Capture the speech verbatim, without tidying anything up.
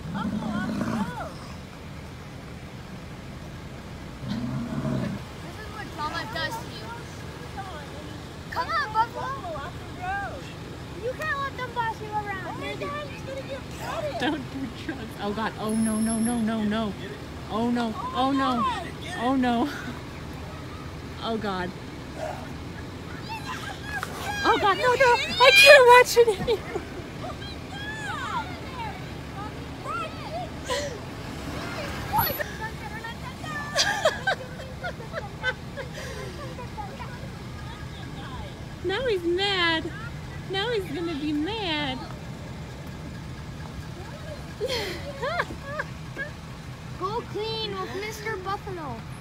Don't do drugs. Oh God. Oh no, no, no, no, no. Oh no. Oh no. Oh no. Oh God. Oh God, no, no. I can't watch it anymore. Now he's mad. Now he's gonna be mad. Go clean with Mister Buffalo.